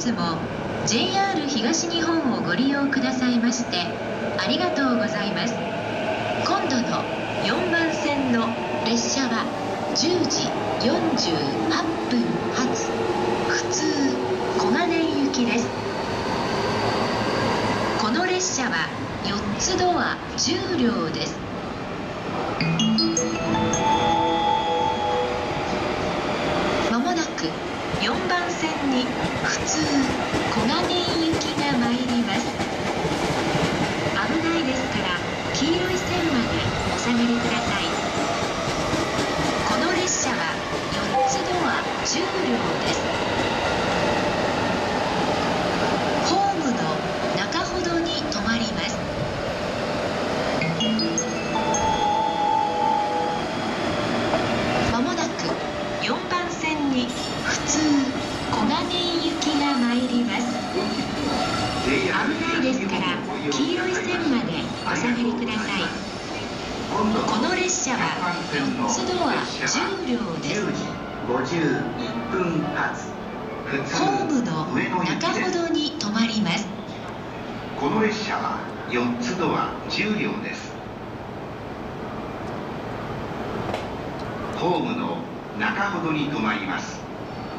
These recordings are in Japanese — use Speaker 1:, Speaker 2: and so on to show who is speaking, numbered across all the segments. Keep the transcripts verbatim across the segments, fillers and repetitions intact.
Speaker 1: 日も ジェイアール 東日本をご利用くださいましてありがとうございます。今度のよんばん線の列車はじゅうじよんじゅうはっぷん発普通小金井行きです。この列車はよっつドアじゅう両です。まもなくよんばん線に普通小金井行きが参ります。危ないですから黄色い線までお下がりください。この列車はよっつドアじゅう両です。ホームの中ほどに停まります。まもなくよんばん線に普通小金井行きが参ります。危ないですから黄色い線までお下がりください。この列車はよっつドアじゅう両です。ホームの中ほどに停まります。
Speaker 2: この列車はよっつドアじゅう両です。ホームの中ほどに停まります。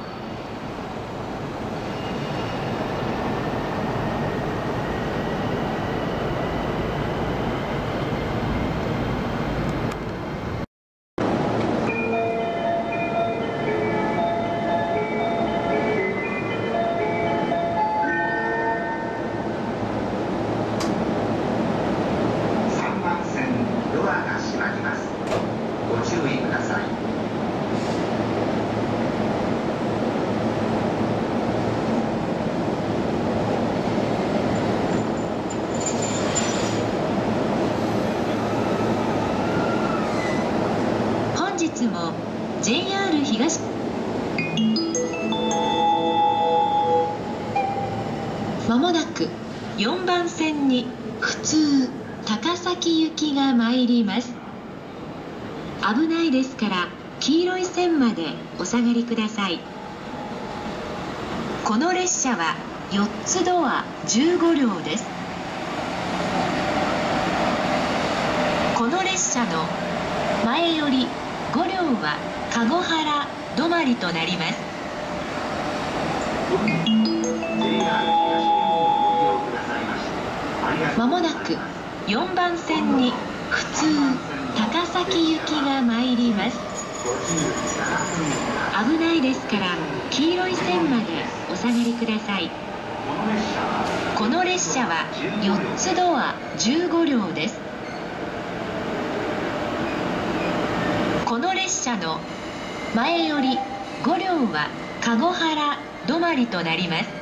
Speaker 1: 本日も ジェイアール 東まもなくよんばん線に普通高崎行きが参ります。危ないですから黄色い線までお下がりください。この列車はよっつドアじゅうご両です。この列車の前よりご両は籠原止まりとなります。まもなくよんばん線に普通高崎行きが参ります。危ないですから黄色い線までお下がりください。この列車はよっつドアじゅうご両です。この列車の前よりご両は籠原止まりとなります。